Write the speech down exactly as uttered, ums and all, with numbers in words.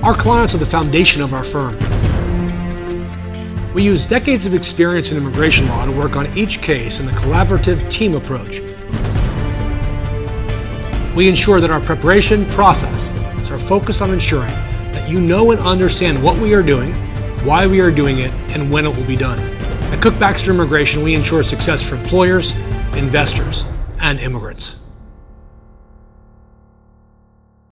Our clients are the foundation of our firm. We use decades of experience in immigration law to work on each case in a collaborative team approach. We ensure that our preparation process are focused on ensuring that you know and understand what we are doing, why we are doing it, and when it will be done. At Kuck Baxter Immigration, we ensure success for employers, investors, and immigrants.